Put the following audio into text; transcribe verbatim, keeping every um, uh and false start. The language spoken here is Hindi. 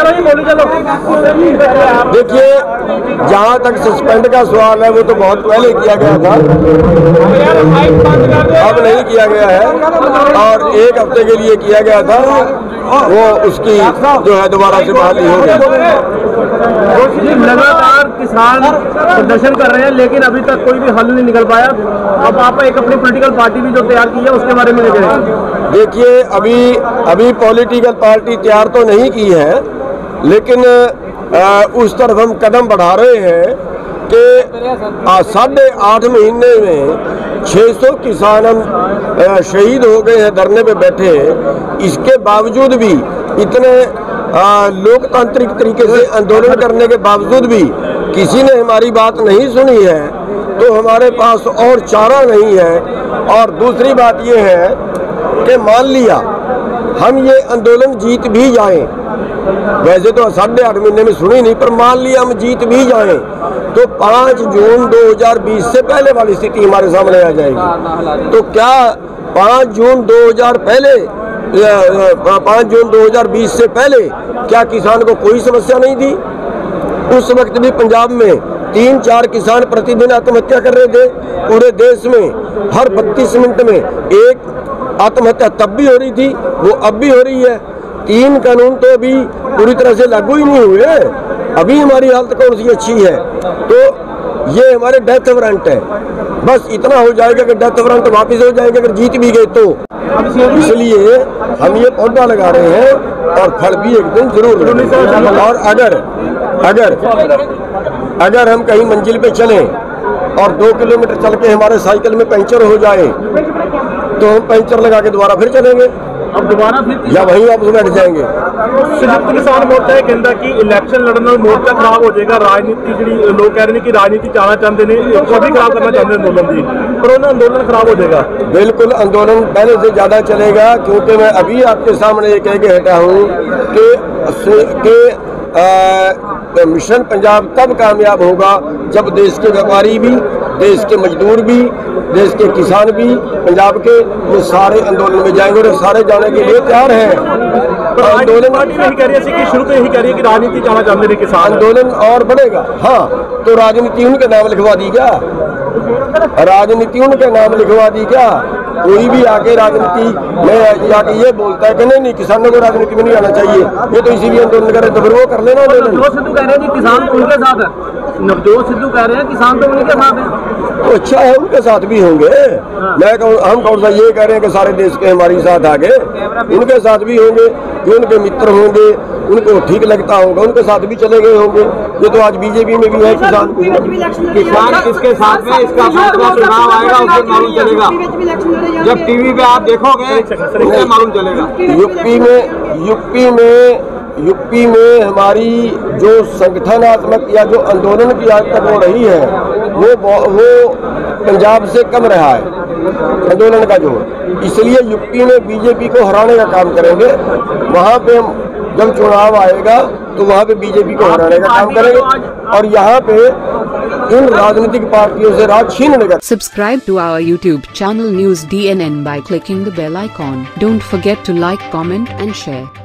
देखिए, जहाँ तक सस्पेंड का सवाल है वो तो बहुत पहले किया गया था, अब नहीं किया गया है, और एक हफ्ते के लिए किया गया था, वो उसकी जो है दोबारा से बहाली होगी। लगातार किसान प्रदर्शन कर रहे हैं लेकिन अभी तक कोई भी हल नहीं निकल पाया। अब आप एक अपनी पॉलिटिकल पार्टी भी जो तैयार की है उसके बारे में देखें। देखिए, अभी अभी पॉलिटिकल पार्टी तैयार तो नहीं की है, लेकिन आ, उस तरफ हम कदम बढ़ा रहे हैं कि साढ़े आठ महीने में छह सौ किसान हम शहीद हो गए हैं, धरने पे बैठे हैं। इसके बावजूद भी, इतने लोकतांत्रिक तरीके से आंदोलन करने के बावजूद भी किसी ने हमारी बात नहीं सुनी है, तो हमारे पास और चारा नहीं है। और दूसरी बात ये है कि मान लिया हम ये आंदोलन जीत भी जाएं, वैसे तो साढ़े आठ महीने में सुनी नहीं, पर मान लिया हम जीत भी जाएं तो पाँच जून दो हज़ार बीस से पहले वाली स्थिति हमारे सामने आ जाएगी। तो क्या पाँच जून दो हज़ार पहले पाँच जून दो हज़ार बीस से पहले क्या किसान को कोई समस्या नहीं थी? उस वक्त भी पंजाब में तीन चार किसान प्रतिदिन आत्महत्या कर रहे थे। पूरे देश में हर बत्तीस मिनट में एक आत्महत्या तब भी हो रही थी, वो अब भी हो रही है। तीन कानून तो अभी पूरी तरह से लागू ही नहीं हुए, अभी हमारी हालत कौन सी अच्छी है? तो ये हमारे डेथ वारंट है, बस इतना हो जाएगा कि डेथ वारंट वापस हो जाएंगे अगर जीत भी गए तो। इसलिए हम ये पौधा लगा रहे हैं और फल भी एक दिन जरूर। और अगर अगर अगर हम कहीं मंजिल पे चलें और दो किलोमीटर चल के हमारे साइकिल में पंचर हो जाए तो हम पंचर लगा के दोबारा फिर चलेंगे, अब दोबारा फिर या वहीं आप बैठ जाएंगे। संयुक्त किसान मोर्चा है कहता कि इलेक्शन लड़ना मोर्चा खराब हो जाएगा, राजनीति जी लोग कह रहे हैं कि राजनीति चाहना चाहते हैं, कभी खराब करना चाहते हैं आंदोलन जी, कोरोना आंदोलन खराब हो जाएगा। बिल्कुल आंदोलन पहले से ज्यादा चलेगा, क्योंकि मैं अभी आपके सामने ये कह के हटा हूँ कि मिशन पंजाब तब कामयाब होगा जब देश के व्यापारी भी, देश के मजदूर भी, देश के किसान भी, पंजाब के, वो सारे आंदोलन में जाएंगे और सारे जाने के लिए तैयार हैं। आंदोलन नहीं कह रही है, शुरू तो यही कह रही है कि राजनीति चाहना चाहते हैं किसान, आंदोलन और बढ़ेगा। हाँ, तो राजनीति उनके नाम लिखवा दी क्या? राजनीति उनके नाम लिखवा दी क्या? कोई भी आके राजनीति में आके ये बोलता है कि नहीं नहीं किसानों को राजनीति में नहीं आना चाहिए, ये तो इसीलिए आंदोलन कर रहे, तो फिर वो कर लेना आंदोलन। नवजोत सिद्धू कह रहे हैं कि किसान तो उनके साथ है, नवजोत सिद्धू कह रहे हैं किसान तो उनके साथ है। तो अच्छा है, उनके साथ भी होंगे। मैं कहूँ, हम कौन सा ये कह रहे हैं कि सारे देश के हमारे साथ आगे, उनके साथ भी होंगे, जो उनके मित्र होंगे, उनको ठीक लगता होगा, उनके साथ भी चले गए होंगे। ये तो आज बीजेपी में भी है किसान किसान किसके साथ में, इसका चुनाव आएगा उस दिन मालूम चलेगा, जब टीवी पे आप देखोगे उससे मालूम चलेगा। यूपी में यूपी में यूपी में हमारी जो संगठनात्मक या जो आंदोलन की आज तक हो रही है वो वो पंजाब से कम रहा है आंदोलन का जो, इसलिए यूपी में बीजेपी को हराने का काम करेंगे। वहाँ पे जब चुनाव आएगा तो वहाँ पे बीजेपी को हराने का काम करेंगे और यहाँ पे इन राजनीतिक पार्टियों से राज छीनने का। Subscribe to our YouTube channel News D N N by clicking the bell icon. Don't forget to like, comment and share.